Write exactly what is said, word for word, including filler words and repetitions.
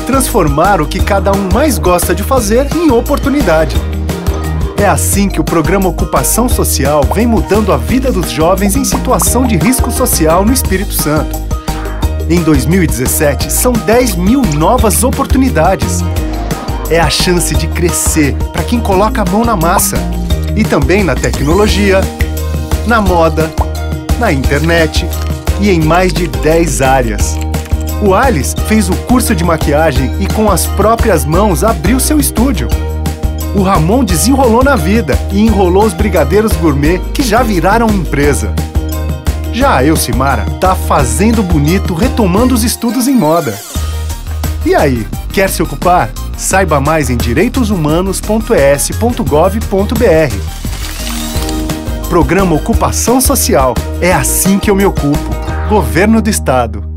transformar o que cada um mais gosta de fazer em oportunidade. É assim que o programa Ocupação Social vem mudando a vida dos jovens em situação de risco social no Espírito Santo. Em dois mil e dezessete, são dez mil novas oportunidades. É a chance de crescer para quem coloca a mão na massa. E também na tecnologia, na moda, na internet e em mais de dez áreas. O Alice fez o curso de maquiagem e com as próprias mãos abriu seu estúdio. O Ramon desenrolou na vida e enrolou os brigadeiros gourmet que já viraram empresa. Já a Elcimara tá fazendo bonito, retomando os estudos em moda. E aí, quer se ocupar? Saiba mais em direitos humanos ponto e s ponto gov ponto b r. Programa Ocupação Social. É assim que eu me ocupo. Governo do Estado.